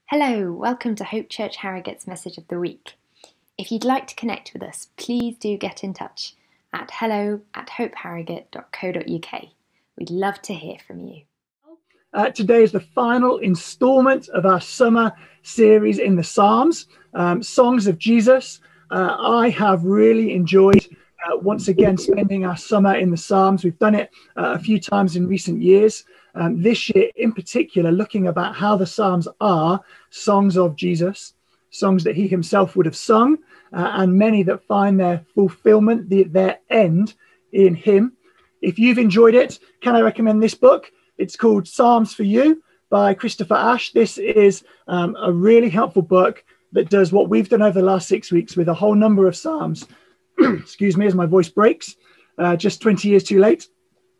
Hello, welcome to Hope Church Harrogate's Message of the Week. If you'd like to connect with us, please do get in touch at hello@hopeharrogate.co.uk. We'd love to hear from you. Today is the final instalment of our summer series in the Psalms, Songs of Jesus. I have really enjoyed once again spending our summer in the Psalms. We've done it a few times in recent years. This year in particular, looking about how the Psalms are songs of Jesus, songs that he himself would have sung, and many that find their fulfillment, their end in him. If you've enjoyed it, can I recommend this book? It's called Psalms for You by Christopher Ash. This is a really helpful book that does what we've done over the last 6 weeks with a whole number of Psalms. Excuse me as my voice breaks, just 20 years too late.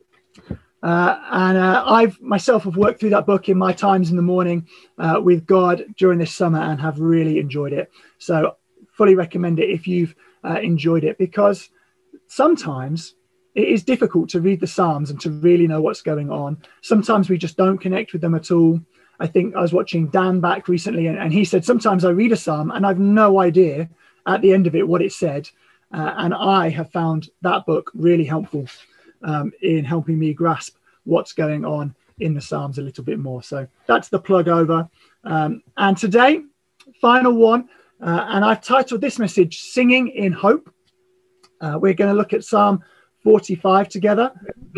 I've myself have worked through that book in my times in the morning with God during this summer and have really enjoyed it. So fully recommend it if you've enjoyed it, because sometimes it is difficult to read the Psalms and to really know what's going on. Sometimes we just don't connect with them at all. I think I was watching Dan back recently and he said, sometimes I read a Psalm and I've no idea at the end of it what it said. And I have found that book really helpful in helping me grasp what's going on in the Psalms a little bit more. So that's the plug over. And today, final one, and I've titled this message, Singing in Hope. We're going to look at Psalm 45 together.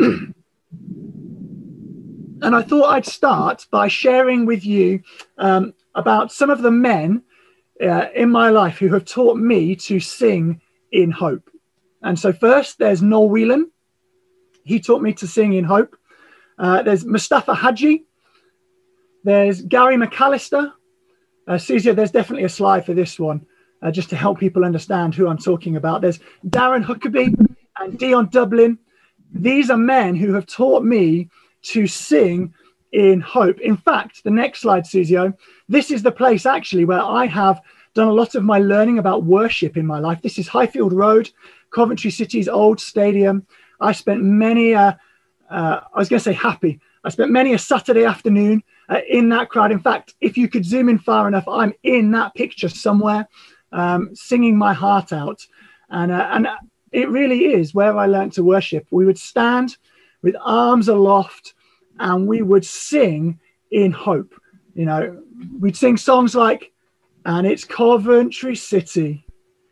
And I thought I'd start by sharing with you about some of the men in my life who have taught me to sing in hope. And so first there's Noel Whelan. He taught me to sing in hope. There's Mustafa Hadji. There's Gary McAllister. Susie, there's definitely a slide for this one, just to help people understand who I'm talking about. There's Darren Huckabee and Dion Dublin. These are men who have taught me to sing in hope. In fact, the next slide, Susio, this is the place actually where I have done a lot of my learning about worship in my life. This is Highfield Road, Coventry City's old stadium. I spent many, I spent many a Saturday afternoon in that crowd. In fact, if you could zoom in far enough, I'm in that picture somewhere, singing my heart out. And it really is where I learned to worship. We would stand with arms aloft and we would sing in hope. You know, we'd sing songs like, and it's Coventry City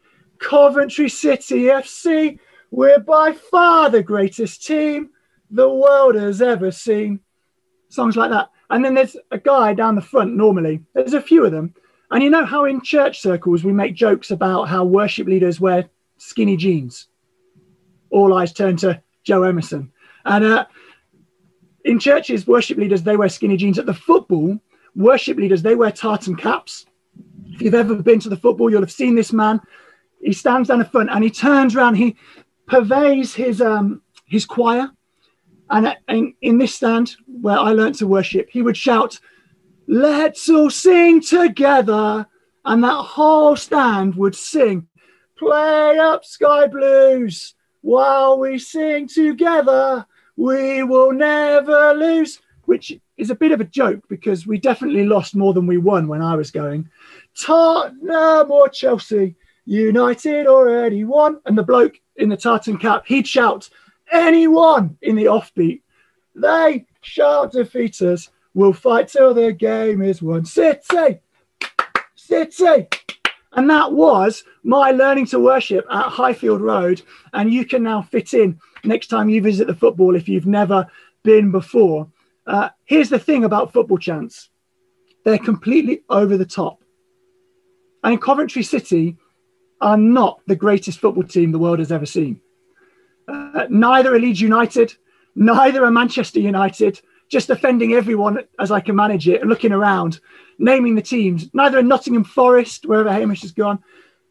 FC. We're by far the greatest team the world has ever seen. Songs like that. And then there's a guy down the front normally. There's a few of them. And you know how in church circles we make jokes about how worship leaders wear skinny jeans? All eyes turn to Joe Emerson. And in churches, worship leaders, they wear skinny jeans. At the football, worship leaders, they wear tartan caps. If you've ever been to the football, you'll have seen this man. He stands down the front and he turns around. He purveys his choir. And in this stand where I learned to worship, he would shout, "Let's all sing together." And that whole stand would sing, "Play up Sky Blues while we sing together. We will never lose," which is a bit of a joke because we definitely lost more than we won when I was going. "Tottenham or Chelsea, United already won." And the bloke in the tartan cap, he'd shout, "Anyone," in the offbeat. "They shall defeat us. We'll fight till the game is won. City, City." And that was my learning to worship at Highfield Road. And you can now fit in next time you visit the football if you've never been before. Here's the thing about football chants. They're completely over the top. And Coventry City are not the greatest football team the world has ever seen. Neither are Leeds United, neither are Manchester United, just offending everyone as I can manage it, and looking around, naming the teams. Neither are Nottingham Forest, wherever Hamish has gone.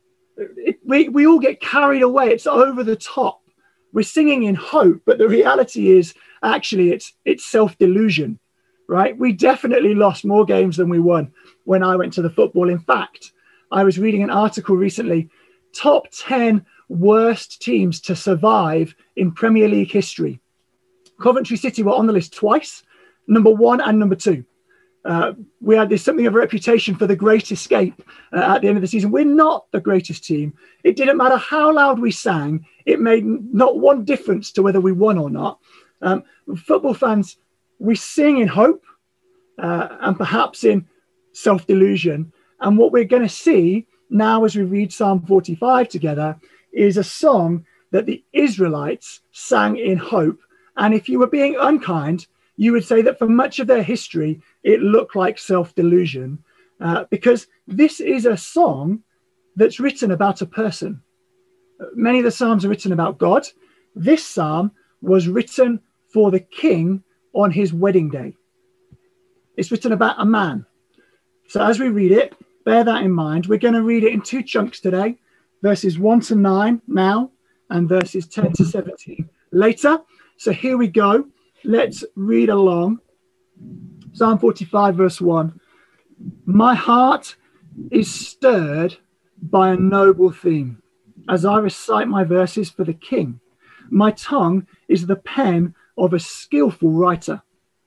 We all get carried away. It's over the top. We're singing in hope, but the reality is actually it's self-delusion, right? We definitely lost more games than we won when I went to the football. In fact, I was reading an article recently, top 10 worst teams to survive in Premier League history. Coventry City were on the list twice, number 1 and number 2. We had this something of a reputation for the great escape at the end of the season. We're not the greatest team. It didn't matter how loud we sang. It made not one difference to whether we won or not. Football fans, we sing in hope and perhaps in self-delusion. And what we're going to see now as we read Psalm 45 together is a song that the Israelites sang in hope. And if you were being unkind, you would say that for much of their history, it looked like self-delusion, because this is a song that's written about a person. Many of the Psalms are written about God. This Psalm was written for the king on his wedding day. It's written about a man. So as we read it, bear that in mind. We're going to read it in two chunks today, verses 1 to 9 now, and verses 10 to 17 later. So here we go. Let's read along. Psalm 45, verse 1. My heart is stirred by a noble theme as I recite my verses for the king. My tongue is the pen of a skillful writer.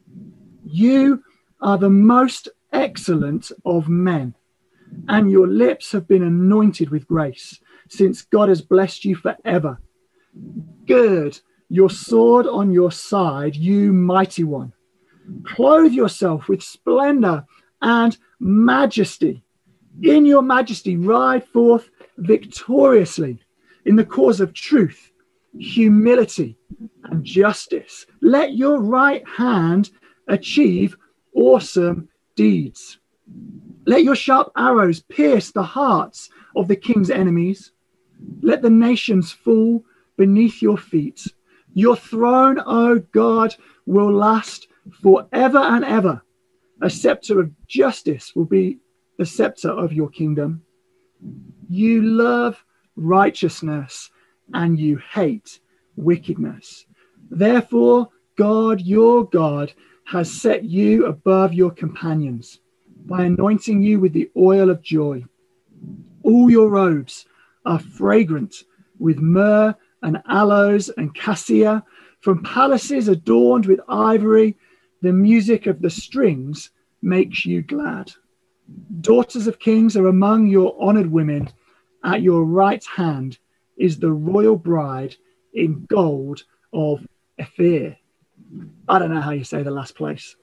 You are the most excellent of men, and your lips have been anointed with grace, since God has blessed you forever. Gird your sword on your side, you mighty one. Clothe yourself with splendor and majesty. In your majesty, ride forth victoriously in the cause of truth, humility, and justice. Let your right hand achieve awesome deeds. Let your sharp arrows pierce the hearts of the king's enemies. Let the nations fall beneath your feet. Your throne, O God, will last forever and ever. A scepter of justice will be the scepter of your kingdom. You love righteousness and you hate wickedness. Therefore, God, your God, has set you above your companions by anointing you with the oil of joy. All your robes are fragrant with myrrh and aloes and cassia. From palaces adorned with ivory, the music of the strings makes you glad. Daughters of kings are among your honored women. At your right hand is the royal bride in gold of Ophir. I don't know how you say the last place.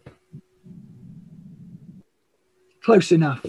Close enough.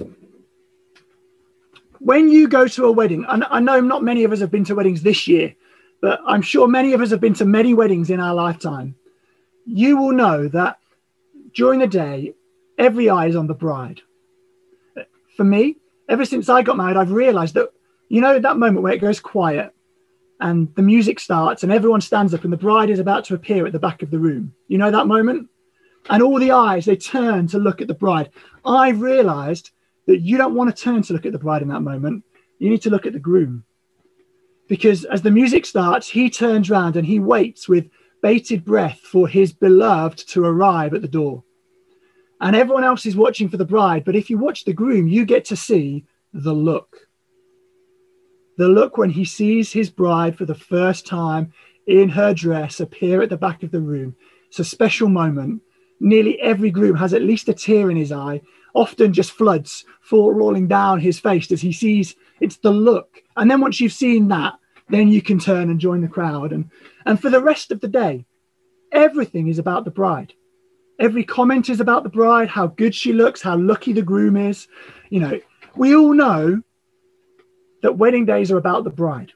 When you go to a wedding, and I know not many of us have been to weddings this year, but I'm sure many of us have been to many weddings in our lifetime. You will know that during the day, every eye is on the bride. For me, ever since I got married, I've realized that, you know, that moment where it goes quiet and the music starts and everyone stands up and the bride is about to appear at the back of the room. You know that moment? And all the eyes, they turn to look at the bride. I realized that you don't want to turn to look at the bride in that moment. You need to look at the groom. Because as the music starts, he turns round and he waits with bated breath for his beloved to arrive at the door. And everyone else is watching for the bride. But if you watch the groom, you get to see the look. The look when he sees his bride for the first time in her dress appear at the back of the room. It's a special moment. Nearly every groom has at least a tear in his eye, often just floods rolling down his face as he sees. It's the look. And then once you've seen that, then you can turn and join the crowd. And for the rest of the day, everything is about the bride. Every comment is about the bride, how good she looks, how lucky the groom is. You know, we all know that wedding days are about the bride.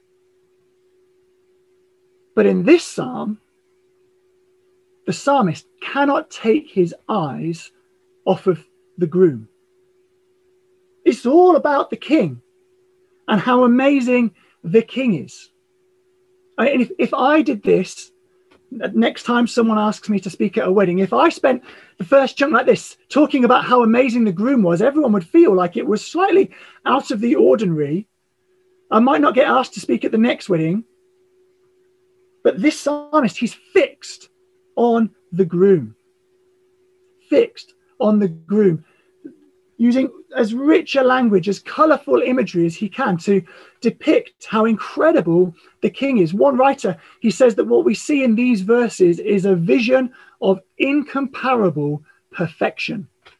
But in this psalm, the psalmist cannot take his eyes off of the groom. It's all about the king and how amazing the king is. And if I did this, next time someone asks me to speak at a wedding, if I spent the first chunk like this talking about how amazing the groom was, everyone would feel like it was slightly out of the ordinary. I might not get asked to speak at the next wedding. But this psalmist, he's fixed on the groom. Fixed on the groom. Using as rich a language, as colourful imagery as he can to depict how incredible the king is. One writer, he says that what we see in these verses is a vision of incomparable perfection.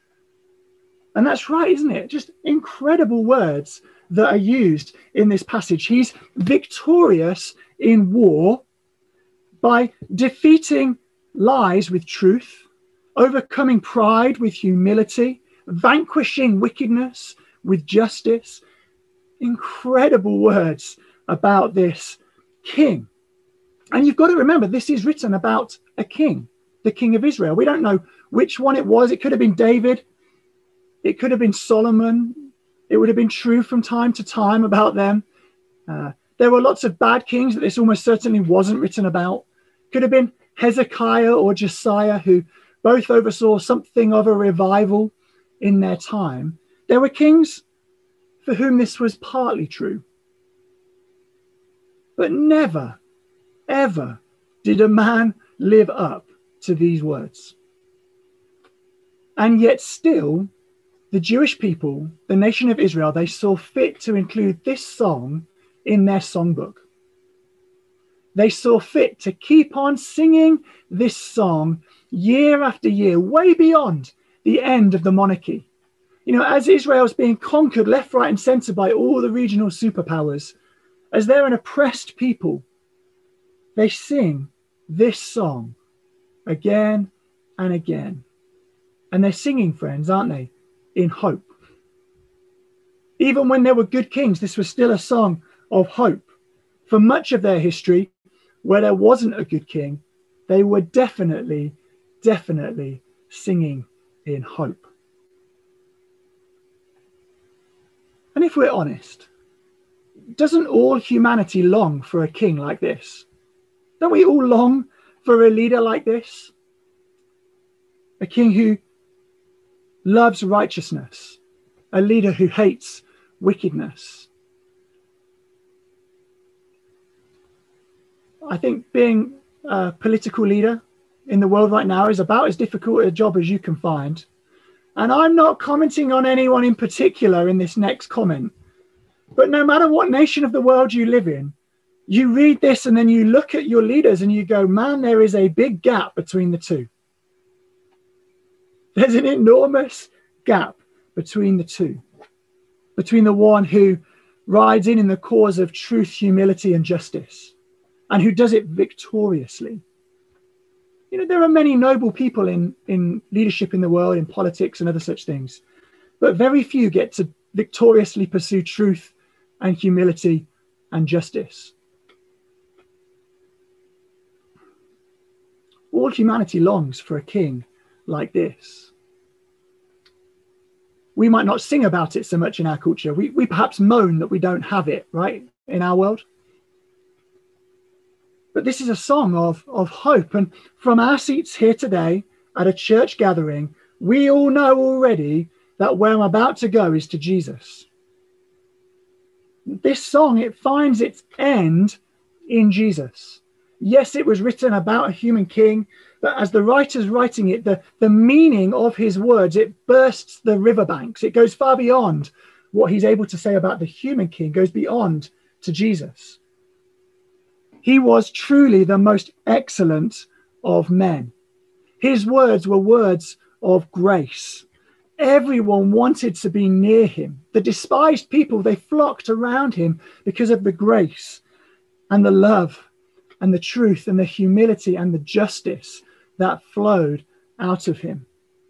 And that's right, isn't it? Just incredible words that are used in this passage. He's victorious in war by defeating lies with truth, overcoming pride with humility, vanquishing wickedness with justice. Incredible words about this king. And you've got to remember, this is written about a king, the king of Israel. We don't know which one it was. It could have been David. It could have been Solomon. It would have been true from time to time about them. There were lots of bad kings that this almost certainly wasn't written about. Could have been Hezekiah or Josiah, who both oversaw something of a revival in their time. There were kings for whom this was partly true. But never, ever did a man live up to these words. And yet still, the Jewish people, the nation of Israel, they saw fit to include this song in their songbook. They saw fit to keep on singing this song year after year, way beyond the end of the monarchy. You know, as Israel's being conquered left, right, and center by all the regional superpowers, as they're an oppressed people, they sing this song again and again. And they're singing, friends, aren't they, in hope. Even when there were good kings, this was still a song of hope. For much of their history, where there wasn't a good king, they were definitely singing in hope. And if we're honest, doesn't all humanity long for a king like this? Don't we all long for a leader like this? A king who loves righteousness, a leader who hates wickedness. I think being a political leader in the world right now is about as difficult a job as you can find. And I'm not commenting on anyone in particular in this next comment, but no matter what nation of the world you live in, you read this and then you look at your leaders and you go, man, there is a big gap between the two. There's an enormous gap between the two, between the one who rides in the cause of truth, humility, and justice, and who does it victoriously. You know, there are many noble people in leadership in the world, in politics and other such things, but very few get to victoriously pursue truth and humility and justice. All humanity longs for a king like this. We might not sing about it so much in our culture. We perhaps moan that we don't have it, right, in our world. But this is a song of hope. And from our seats here today at a church gathering, we all know already that where I'm about to go is to Jesus. This song, it finds its end in Jesus. Yes, it was written about a human king, but as the writer's writing it, the meaning of his words, it bursts the riverbanks. It goes far beyond what he's able to say about the human king, goes beyond to Jesus. He was truly the most excellent of men. His words were words of grace. Everyone wanted to be near him. The despised people, they flocked around him because of the grace and the love and the truth and the humility and the justice that flowed out of him.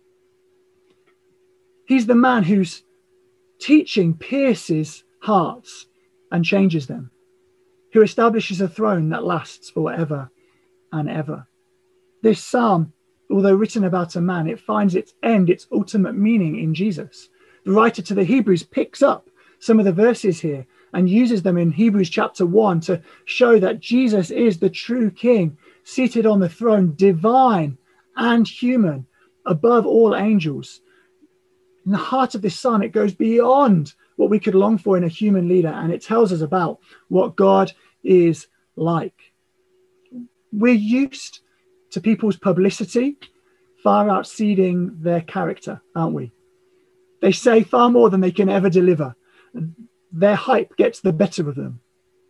He's the man whose teaching pierces hearts and changes them, who establishes a throne that lasts forever and ever. This psalm, although written about a man, it finds its end, its ultimate meaning in Jesus. The writer to the Hebrews picks up some of the verses here and uses them in Hebrews chapter 1 to show that Jesus is the true king, seated on the throne, divine and human, above all angels. In the heart of this psalm, it goes beyond what we could long for in a human leader, and it tells us about what God is like. We're used to people's publicity far exceeding their character, aren't we? They say far more than they can ever deliver. Their hype gets the better of them.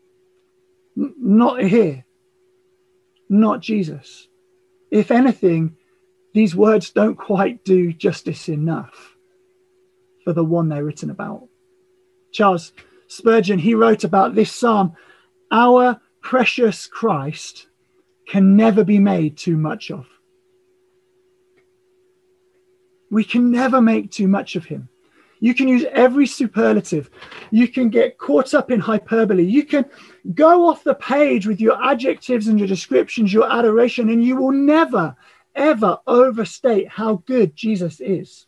Not here. Not Jesus. If anything, these words don't quite do justice enough. for the one they're written about. Charles Spurgeon, he wrote about this psalm, "Our precious Christ can never be made too much of." We can never make too much of him. You can use every superlative. You can get caught up in hyperbole. You can go off the page with your adjectives and your descriptions, your adoration, and you will never, ever overstate how good Jesus is.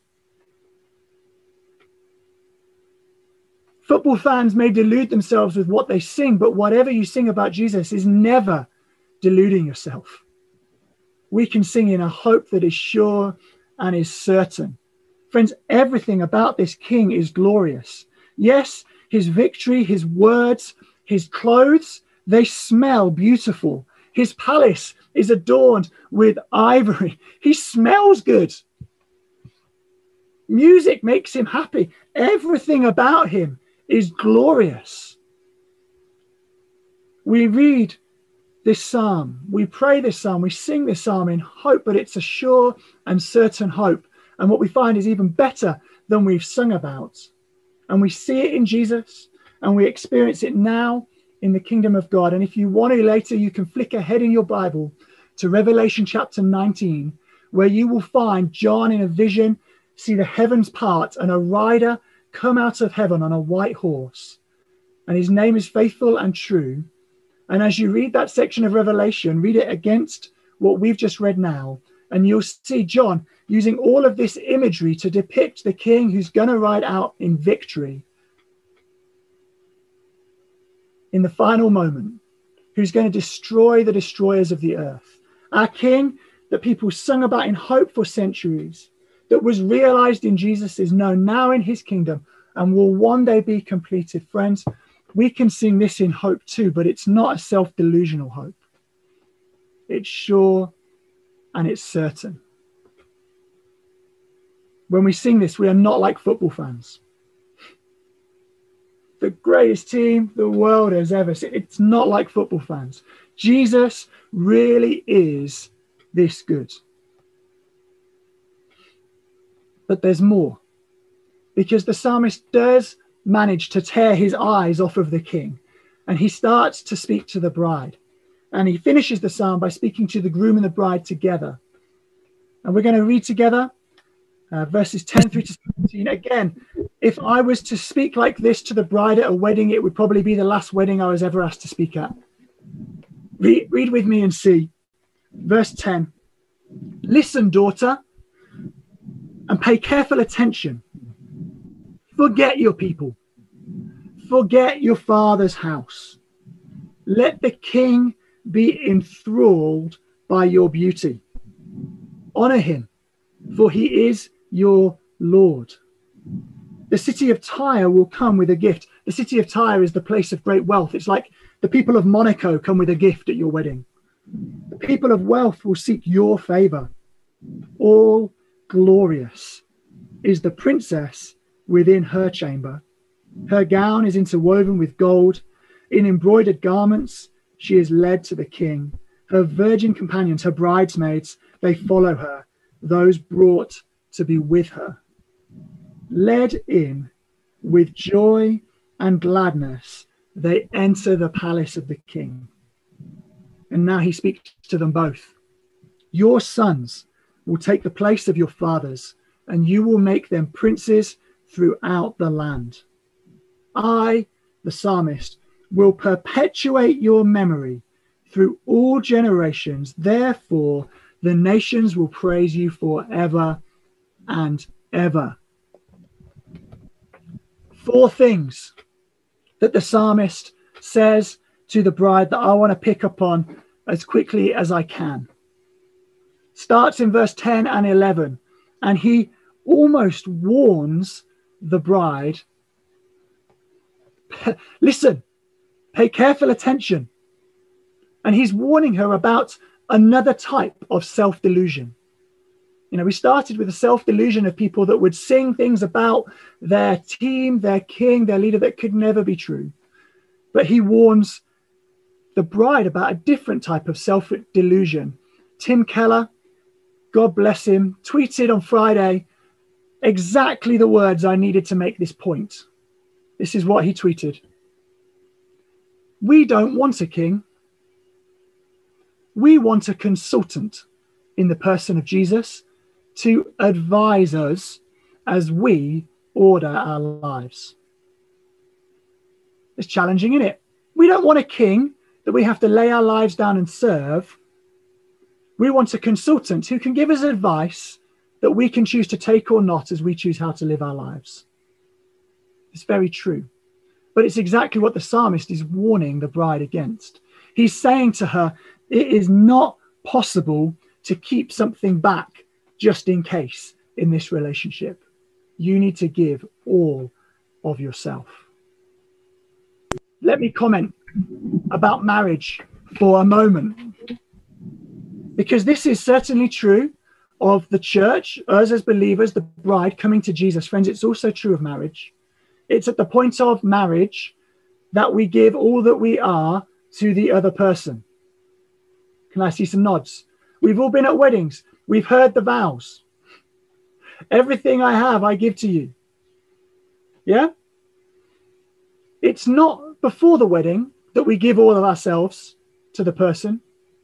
Football fans may delude themselves with what they sing, but whatever you sing about Jesus is never deluding yourself. We can sing in a hope that is sure and is certain. Friends, everything about this king is glorious. Yes, his victory, his words, his clothes, they smell beautiful. His palace is adorned with ivory. He smells good. Music makes him happy. Everything about him is glorious. We read this psalm, we pray this psalm, we sing this psalm in hope, but it's a sure and certain hope. And what we find is even better than we've sung about. And we see it in Jesus, and we experience it now in the kingdom of God. And if you want to later, you can flick ahead in your Bible to Revelation chapter 19, where you will find John in a vision, see the heavens part, and a rider come out of heaven on a white horse. And his name is Faithful and True. And as you read that section of Revelation, read it against what we've just read now, and you'll see John using all of this imagery to depict the king who's going to ride out in victory in the final moment, who's going to destroy the destroyers of the earth. Our king that people sung about in hope for centuries, that was realized in Jesus, is known now in his kingdom and will one day be completed. Friends, we can sing this in hope too, but it's not a self-delusional hope. It's sure and it's certain. When we sing this, we are not like football fans. The greatest team the world has ever seen. It's not like football fans. Jesus really is this good. But there's more, because the psalmist does manage to tear his eyes off of the king, and he starts to speak to the bride, and he finishes the psalm by speaking to the groom and the bride together. And we're going to read together verses 10 through to 17. Again, if I was to speak like this to the bride at a wedding, it would probably be the last wedding I was ever asked to speak at. Read with me and see. Verse 10. Listen, daughter, and pay careful attention. Forget your people. Forget your father's house. Let the king be enthralled by your beauty. Honor him, for he is your Lord. The city of Tyre will come with a gift. The city of Tyre is the place of great wealth. It's like the people of Monaco come with a gift at your wedding. The people of wealth will seek your favor. All glorious is the princess within her chamber. Her gown is interwoven with gold. In embroidered garments, she is led to the king. Her virgin companions, her bridesmaids, they follow her, those brought to be with her. Led in with joy and gladness, they enter the palace of the king. And now he speaks to them both. Your sons will take the place of your fathers, and you will make them princes throughout the land. I, the psalmist, will perpetuate your memory through all generations. Therefore, the nations will praise you forever and ever. 4 things that the psalmist says to the bride that I want to pick up on as quickly as I can. Starts in verse 10 and 11, and he almost warns the bride. Listen, pay careful attention. And he's warning her about another type of self-delusion. You know, we started with a self-delusion of people that would sing things about their team, their king, their leader that could never be true. But he warns the bride about a different type of self-delusion. Tim Keller, God bless him, tweeted on Friday exactly the words I needed to make this point. This is what he tweeted. We don't want a king. We want a consultant in the person of Jesus to advise us as we order our lives. It's challenging, isn't it? We don't want a king that we have to lay our lives down and serve. We want a consultant who can give us advice that we can choose to take or not as we choose how to live our lives. It's very true. But it's exactly what the psalmist is warning the bride against. He's saying to her, it is not possible to keep something back just in case in this relationship. You need to give all of yourself. Let me comment about marriage for a moment, because this is certainly true of the church, us as believers, the bride coming to Jesus. Friends, it's also true of marriage. It's at the point of marriage that we give all that we are to the other person. Can I see some nods? We've all been at weddings. We've heard the vows. Everything I have, I give to you. Yeah? It's not before the wedding that we give all of ourselves to the person.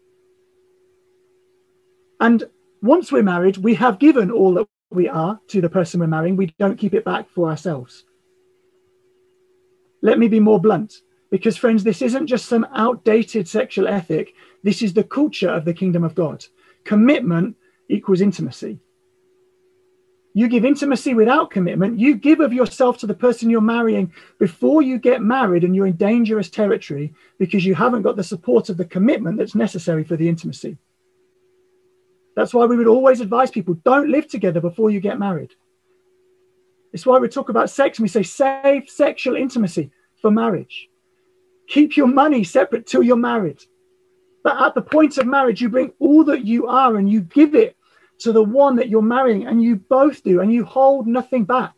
And once we're married, we have given all that we are to the person we're marrying. We don't keep it back for ourselves. Let me be more blunt, because friends, this isn't just some outdated sexual ethic. This is the culture of the kingdom of God. Commitment equals intimacy. You give intimacy without commitment. You give of yourself to the person you're marrying before you get married, and you're in dangerous territory because you haven't got the support of the commitment that's necessary for the intimacy. That's why we would always advise people, don't live together before you get married. It's why we talk about sex and we say save sexual intimacy for marriage. Keep your money separate till you're married. But at the point of marriage, you bring all that you are and you give it to the one that you're marrying, and you both do, and you hold nothing back.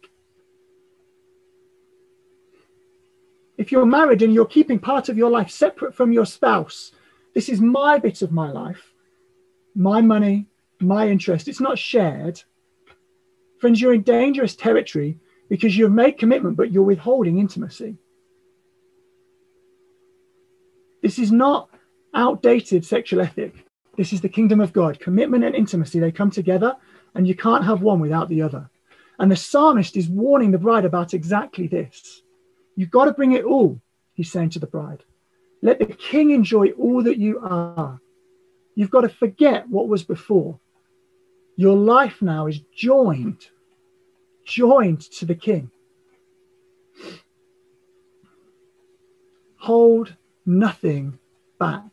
If you're married and you're keeping part of your life separate from your spouse, this is my bit of my life, my money, my interest, it's not shared. Friends, you're in dangerous territory because you've made commitment, but you're withholding intimacy. This is not outdated sexual ethic. This is the kingdom of God. Commitment and intimacy, they come together, and you can't have one without the other. And the psalmist is warning the bride about exactly this. You've got to bring it all, he's saying to the bride. Let the king enjoy all that you are. You've got to forget what was before. Your life now is joined to the king. Hold nothing back.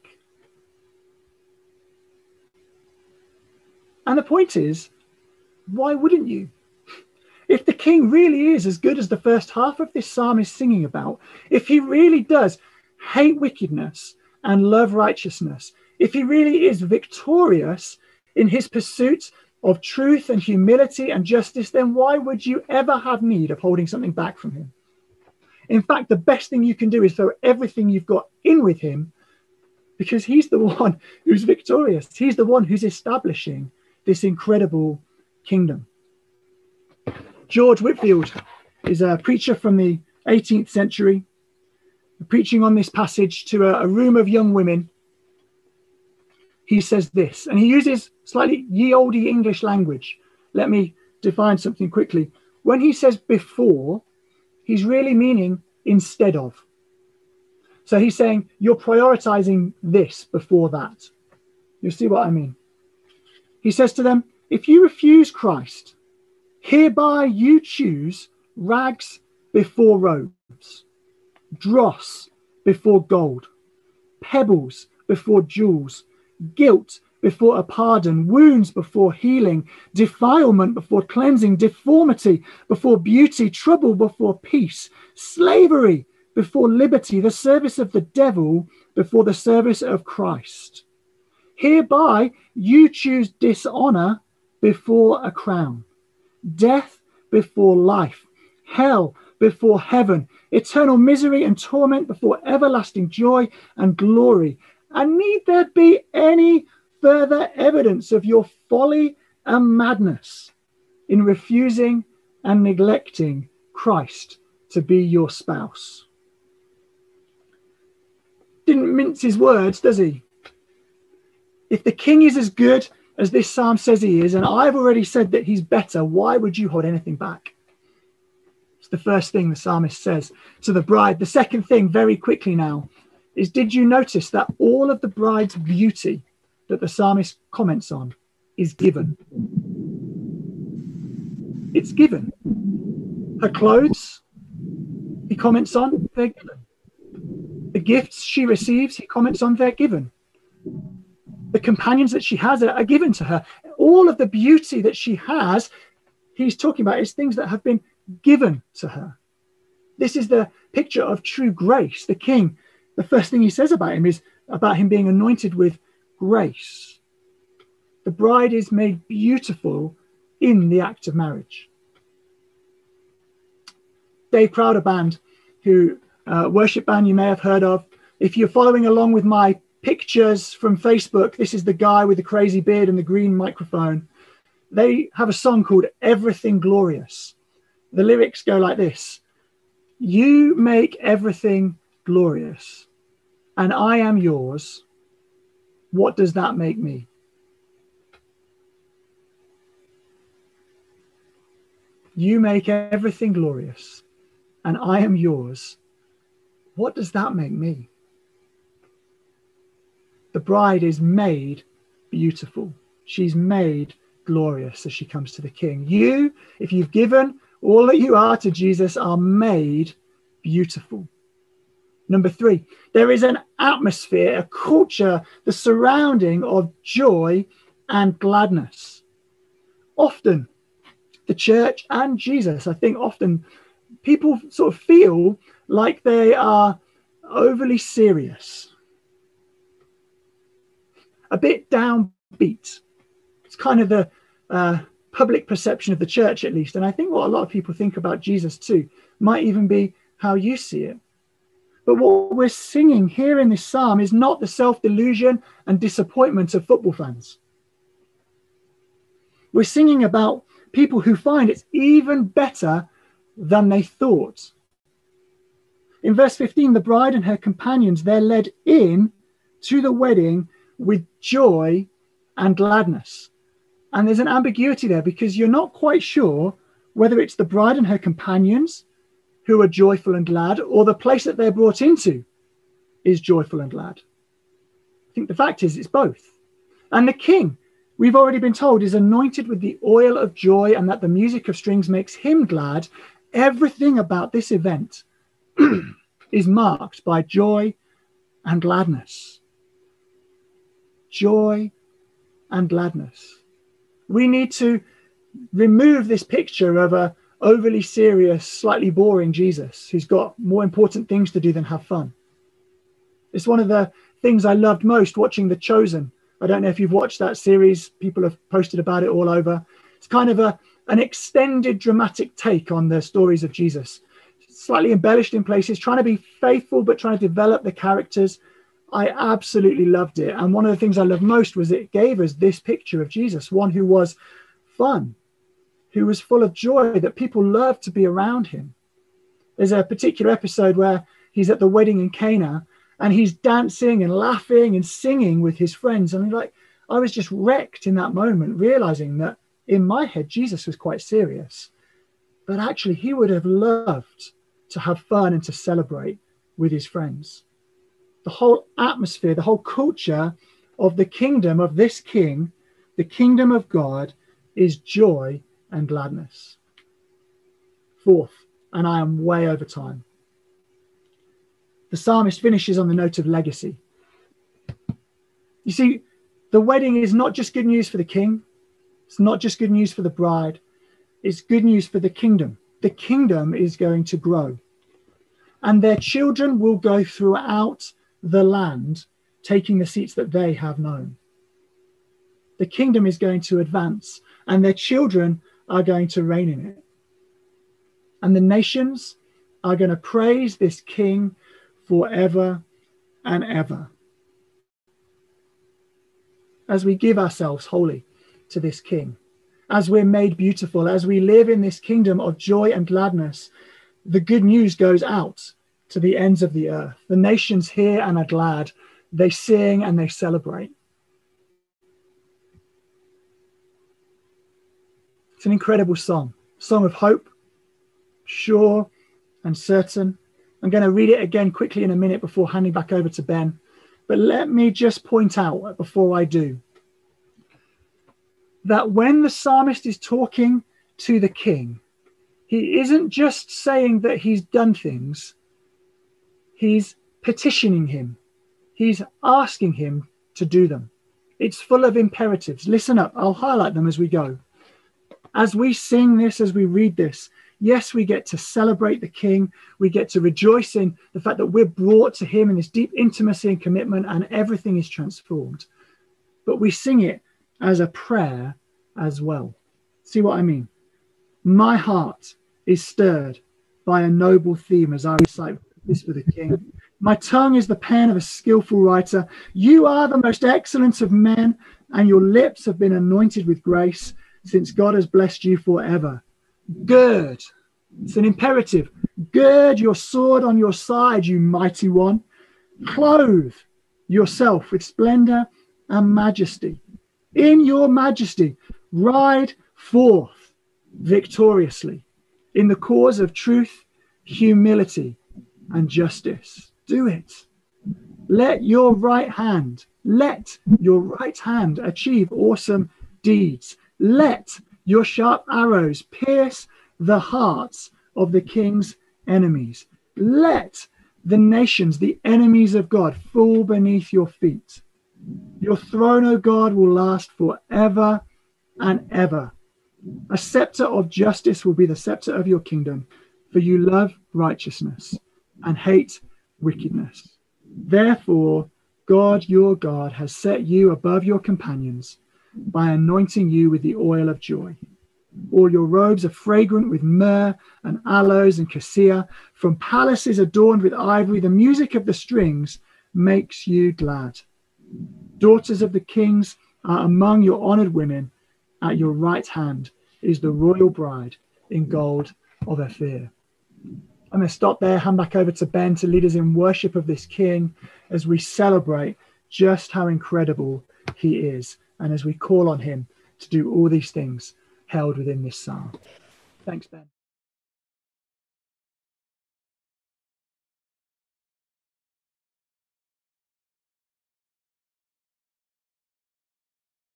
And the point is, why wouldn't you? If the king really is as good as the first half of this psalm is singing about, if he really does hate wickedness and love righteousness, if he really is victorious in his pursuit of truth and humility and justice, then why would you ever have need of holding something back from him? In fact, the best thing you can do is throw everything you've got in with him, because he's the one who's victorious. He's the one who's establishing this incredible kingdom. George Whitefield is a preacher from the 18th century, preaching on this passage to a room of young women. He says this, and he uses slightly ye olde English language. Let me define something quickly. When he says before, he's really meaning instead of. So he's saying you're prioritizing this before that. You'll see what I mean. He says to them, if you refuse Christ, hereby you choose rags before robes, dross before gold, pebbles before jewels, guilt before a pardon, wounds before healing, defilement before cleansing, deformity before beauty, trouble before peace, slavery before liberty, the service of the devil before the service of Christ. Hereby you choose dishonor before a crown, death before life, hell before heaven, eternal misery and torment before everlasting joy and glory. And need there be any further evidence of your folly and madness in refusing and neglecting Christ to be your spouse. Didn't mince his words, does he? If the king is as good as this psalm says he is, and I've already said that he's better, why would you hold anything back? It's the first thing the psalmist says to the bride. The second thing, very quickly now, is did you notice that all of the bride's beauty that the psalmist comments on is given? It's given. Her clothes, he comments on, they're given. The gifts she receives, he comments on, they're given. The companions that she has are given to her. All of the beauty that she has, he's talking about, is things that have been given to her. This is the picture of true grace. The king, the first thing he says about him is about him being anointed with grace. The bride is made beautiful in the act of marriage. Dave Crowder Band, who worship band you may have heard of. If you're following along with my pictures from Facebook, this is the guy with the crazy beard and the green microphone. They have a song called Everything Glorious. The lyrics go like this: you make everything glorious, and I am yours. What does that make me? You make everything glorious, and I am yours. What does that make me? The bride is made beautiful. She's made glorious as she comes to the king. You, if you've given all that you are to Jesus, are made beautiful. Number 3, there is an atmosphere, a culture, the surrounding of joy and gladness. Often, the church and Jesus, I think often people sort of feel like they are overly serious, a bit downbeat. It's kind of the public perception of the church, at least. And I think what a lot of people think about Jesus too might even be how you see it. But what we're singing here in this psalm is not the self-delusion and disappointment of football fans. We're singing about people who find it's even better than they thought. In verse 15, the bride and her companions, they're led in to the wedding with joy and gladness. And there's an ambiguity there because you're not quite sure whether it's the bride and her companions who are joyful and glad, or the place that they're brought into is joyful and glad. I think the fact is it's both. And the king, we've already been told, is anointed with the oil of joy, and that the music of strings makes him glad. Everything about this event is marked by joy and gladness. Joy and gladness. We need to remove this picture of a overly serious, slightly boring Jesus who's got more important things to do than have fun. It's one of the things I loved most watching The Chosen. I don't know if you've watched that series. People have posted about it all over. It's kind of an extended dramatic take on the stories of Jesus. Slightly embellished in places, trying to be faithful, but trying to develop the characters. I absolutely loved it. And one of the things I loved most was it gave us this picture of Jesus, one who was fun, who was full of joy, that people loved to be around him. There's a particular episode where he's at the wedding in Cana and he's dancing and laughing and singing with his friends. And I was just wrecked in that moment, realizing that in my head, Jesus was quite serious, but actually he would have loved to have fun and to celebrate with his friends. The whole atmosphere, the whole culture of the kingdom of this king, the kingdom of God, is joy and gladness. 4th, and I am way over time. The psalmist finishes on the note of legacy. You see, the wedding is not just good news for the king. It's not just good news for the bride. It's good news for the kingdom. The kingdom is going to grow. And their children will go throughout the land, taking the seats that they have known. The kingdom is going to advance, and their children are going to reign in it. And the nations are going to praise this king forever and ever. As we give ourselves wholly to this king, as we're made beautiful, as we live in this kingdom of joy and gladness, the good news goes out to the ends of the earth. The nations hear and are glad. They sing and they celebrate. It's an incredible song of hope, sure and certain. I'm going to read it again quickly in a minute before handing back over to Ben. But let me just point out before I do that when the psalmist is talking to the king, he isn't just saying that he's done things. He's petitioning him. He's asking him to do them. It's full of imperatives. Listen up. I'll highlight them as we go. As we sing this, as we read this, yes, we get to celebrate the King. We get to rejoice in the fact that we're brought to him in this deep intimacy and commitment, and everything is transformed. But we sing it as a prayer as well. See what I mean? My heart is stirred by a noble theme as I recite this for the King. My tongue is the pen of a skillful writer. You are the most excellent of men, and your lips have been anointed with grace, since God has blessed you forever. Gird. It's an imperative. Gird your sword on your side, you mighty one. Clothe yourself with splendor and majesty. In your majesty, ride forth victoriously in the cause of truth, humility, and justice. Do it. Let your right hand achieve awesome deeds. Let your sharp arrows pierce the hearts of the king's enemies. Let the nations, the enemies of God, fall beneath your feet. Your throne, O God, will last forever and ever. A scepter of justice will be the scepter of your kingdom, for you love righteousness and hate wickedness. Therefore, God, your God, has set you above your companions by anointing you with the oil of joy. All your robes are fragrant with myrrh and aloes and cassia. From palaces adorned with ivory, the music of the strings makes you glad. Daughters of the kings are among your honored women. At your right hand is the royal bride in gold of Ophir. I'm going to stop there, hand back over to Ben to lead us in worship of this King as we celebrate just how incredible he is, and as we call on him to do all these things held within this psalm. Thanks, Ben.